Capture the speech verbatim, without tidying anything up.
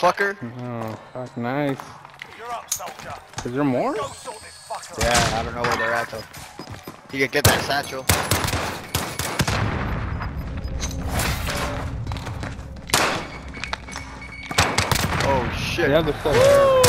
motherfucker. Oh, fuck, nice. You're up, soldier. Is there more? Go sort this fucker out. Yeah, I don't know where they're at though. You can get that satchel. Oh shit. Yeah, they're still there.